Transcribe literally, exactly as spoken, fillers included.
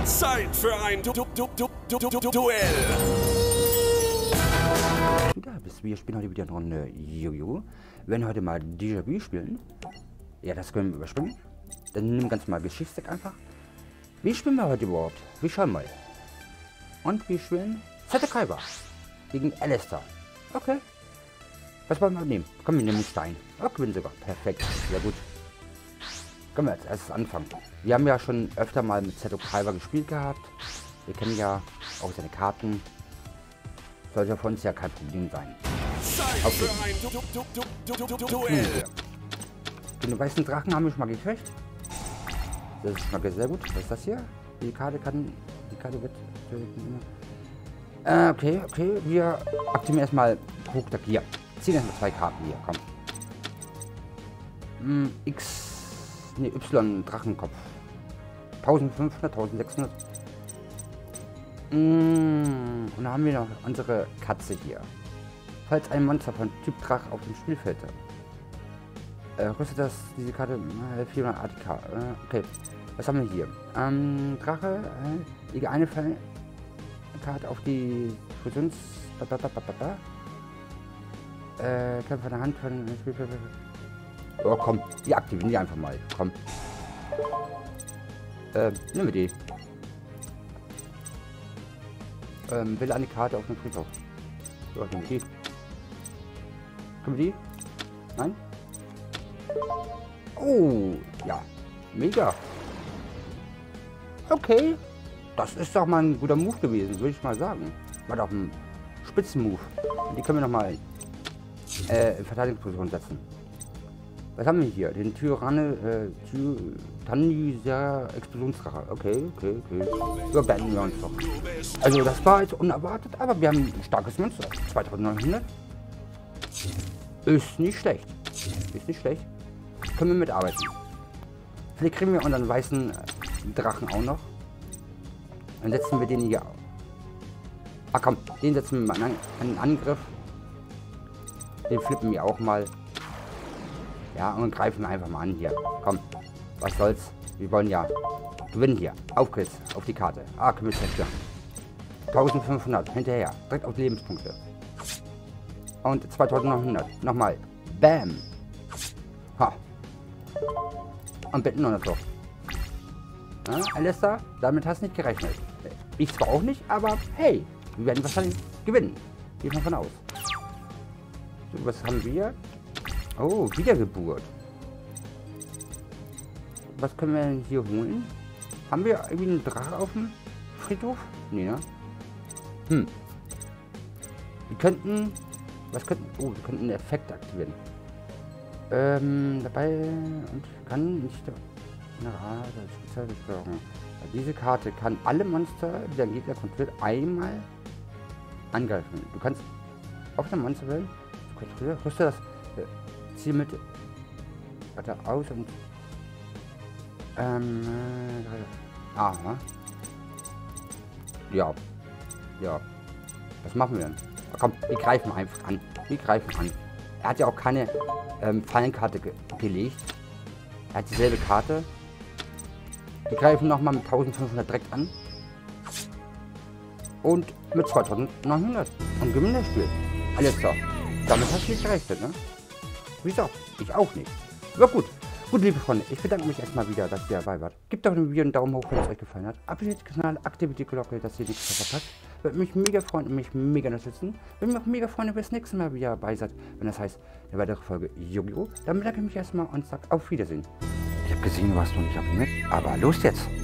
Zeit für ein du du du du du du du Duell. Wieder, wir spielen heute wieder eine Runde Yu-Gi-Oh! Wir werden heute mal Déjà-vu spielen. Ja, das können wir überspringen. Dann nehmen wir ganz mal Geschichtsdeck einfach. Wie spielen wir heute überhaupt? Wir schauen mal. Und wir spielen Zettekaiba gegen Alistair. Okay. Was wollen wir nehmen? Komm, wir nehmen einen Stein. Oh, gewinnen sogar. Perfekt. Sehr gut. Können wir als erstes anfangen. Wir haben ja schon öfter mal mit Zettekaiba gespielt gehabt. Wir kennen ja auch seine Karten. Sollte für uns ja kein Problem sein. Okay. Hm. Den weißen Drachen haben wir schon mal gekriegt. Das ist schon mal sehr gut. Was ist das hier? Die Karte kann... Die Karte wird... Äh, okay, okay. Wir aktivieren erstmal Krugtag hier. Ziehen erstmal zwei Karten hier. Komm. Hm, X... Ne, Y Drachenkopf. eintausendfünfhundert, eintausendsechshundert. Mmh, und dann haben wir noch unsere Katze hier. Falls ein Monster von Typ Drach auf dem Spielfeld äh, rüstet das diese Karte äh, vierhundert A T K. Äh, okay, was haben wir hier? Ähm, Drache, äh, lege eine Karte auf die Fusions... Äh, Kämpfer von der Hand von Spielfeld. Oh komm, die aktivieren die einfach mal. Komm. Äh, nehmen wir die. Ähm, will eine Karte auf den Friedhof. So, nehmen wir die. Können wir die? Nein? Oh, ja. Mega. Okay. Das ist doch mal ein guter Move gewesen, würde ich mal sagen. War doch ein Spitzenmove. Die können wir noch mal äh, in Verteidigungsposition setzen. Was haben wir hier? Den Tyranne, äh, Tyranniser Explosionsdrache. Okay, okay, okay. So beenden wir uns doch. Also das war jetzt unerwartet, aber wir haben ein starkes Monster. zweitausendneunhundert. Ist nicht schlecht. Ist nicht schlecht. Können wir mitarbeiten. Vielleicht kriegen wir unseren weißen Drachen auch noch. Dann setzen wir den hier auf. Ah komm, den setzen wir mal an einen Angriff. Den flippen wir auch mal. Ja, und greifen einfach mal an hier. Komm, was soll's. Wir wollen ja gewinnen hier. Auf geht's, auf die Karte. Ah, können wir zerstören. eintausendfünfhundert, hinterher. Direkt auf die Lebenspunkte. Und zweitausendneunhundert. Nochmal. Bam. Ha. Und bitten noch so. Ja, Alistair, damit hast du nicht gerechnet. Ich zwar auch nicht, aber hey, wir werden wahrscheinlich gewinnen. Gehe mal von aus. So, was haben wir? Oh, Wiedergeburt. Was können wir denn hier holen? Haben wir irgendwie einen Drache auf dem Friedhof? Nee, ne? Hm. Wir könnten... Was könnten... Oh, wir könnten einen Effekt aktivieren. Ähm, dabei... Und kann nicht... Na, das ist Spezialbeschwörung. Diese Karte kann alle Monster, die dein Gegner kontrolliert, einmal angreifen. Du kannst auf der Monster wählen. Rüste das... Ziel mit warte aus und ähm äh, aha. Ja. Ja. Was machen wir denn? Oh, komm, wir greifen einfach an. Wir greifen an. Er hat ja auch keine ähm, Fallenkarte ge gelegt. Er hat dieselbe Karte. Wir greifen nochmal mit eintausendfünfhundert direkt an. Und mit zweitausendneunhundert. Und gewinnen das Spiel. Alles klar. Damit hast du nicht gerechnet, ne? Wieso? Ich auch nicht. Aber gut. Gut, liebe Freunde, ich bedanke mich erstmal wieder, dass ihr dabei wart. Gebt doch dem Video einen Daumen hoch, wenn es euch gefallen hat. Abonniert den Kanal, aktiviert die Glocke, dass ihr nichts mehr verpasst. Würde mich mega freuen und mich mega unterstützen. Würde mich auch mega freuen, wenn ihr das nächste Mal wieder dabei seid, wenn das heißt, eine weitere Folge Yu-Gi-Oh! Dann bedanke ich mich erstmal und sage auf Wiedersehen. Ich habe gesehen, du warst noch nicht abonniert, aber los jetzt!